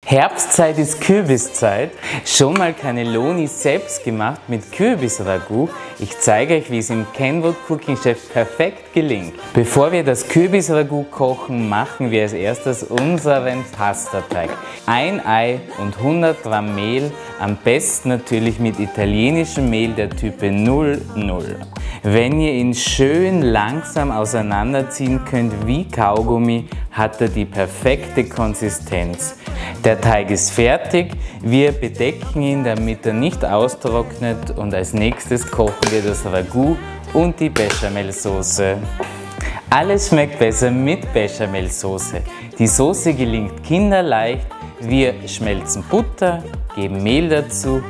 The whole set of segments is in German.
Herbstzeit ist Kürbiszeit. Schon mal Cannelloni selbst gemacht mit Kürbisragout. Ich zeige euch, wie es im Kenwood Cooking Chef perfekt gelingt. Bevor wir das Kürbisragout kochen, machen wir als erstes unseren Pastateig. Ein Ei und 100 Gramm Mehl, am besten natürlich mit italienischem Mehl der Type 00. Wenn ihr ihn schön langsam auseinanderziehen könnt wie Kaugummi, hat er die perfekte Konsistenz. Der Teig ist fertig, wir bedecken ihn, damit er nicht austrocknet, und als nächstes kochen wir das Ragout und die Bechamelsoße. Alles schmeckt besser mit Bechamelsoße. Die Soße gelingt kinderleicht. Wir schmelzen Butter, geben Mehl dazu,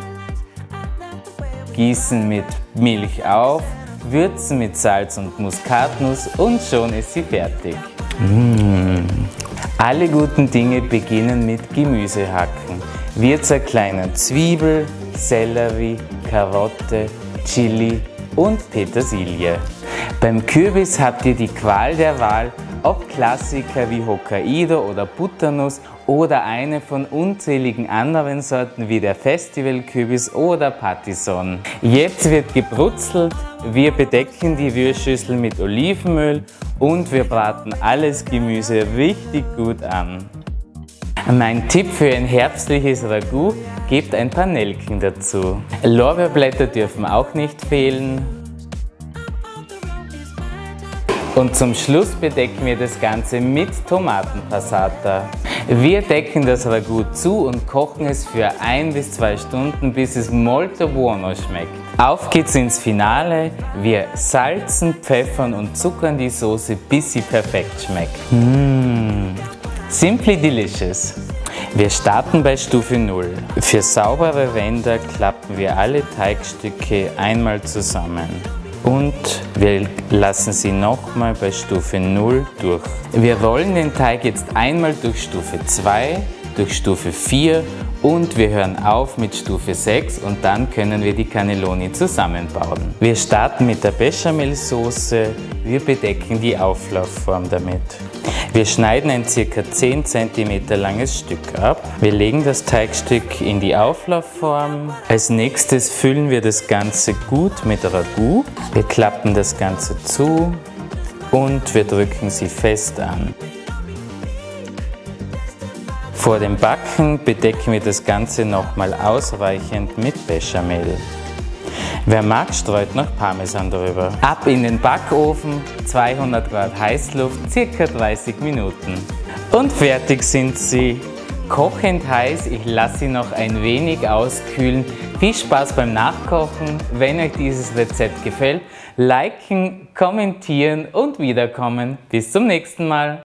gießen mit Milch auf, würzen mit Salz und Muskatnuss und schon ist sie fertig. Alle guten Dinge beginnen mit Gemüsehacken. Wir zerkleinern Zwiebel, Sellerie, Karotte, Chili und Petersilie. Beim Kürbis habt ihr die Qual der Wahl, ob Klassiker wie Hokkaido oder Butternuss oder eine von unzähligen anderen Sorten wie der Festivalkürbis oder Pattisson. Jetzt wird gebrutzelt, wir bedecken die Rührschüssel mit Olivenöl und wir braten alles Gemüse richtig gut an. Mein Tipp für ein herbstliches Ragout: gebt ein paar Nelken dazu. Lorbeerblätter dürfen auch nicht fehlen. Und zum Schluss bedecken wir das Ganze mit Tomatenpassata. Wir decken das Ragout zu und kochen es für 1 bis 2 Stunden, bis es molto buono schmeckt. Auf geht's ins Finale. Wir salzen, pfeffern und zuckern die Soße, bis sie perfekt schmeckt. Simply delicious. Wir starten bei Stufe 0. Für saubere Ränder klappen wir alle Teigstücke einmal zusammen. Und wir lassen sie nochmal bei Stufe 0 durch. Wir rollen den Teig jetzt einmal durch Stufe 2, durch Stufe 4 und wir hören auf mit Stufe 6 und dann können wir die Cannelloni zusammenbauen. Wir starten mit der Bechamelsoße, wir bedecken die Auflaufform damit. Wir schneiden ein ca. 10 cm langes Stück ab. Wir legen das Teigstück in die Auflaufform. Als nächstes füllen wir das Ganze gut mit Ragout. Wir klappen das Ganze zu und wir drücken sie fest an. Vor dem Backen bedecken wir das Ganze nochmal ausreichend mit Bechamel. Wer mag, streut noch Parmesan drüber. Ab in den Backofen, 200 Grad Heißluft, ca. 30 Minuten. Und fertig sind sie. Kochend heiß, ich lasse sie noch ein wenig auskühlen. Viel Spaß beim Nachkochen. Wenn euch dieses Rezept gefällt, liken, kommentieren und wiederkommen. Bis zum nächsten Mal.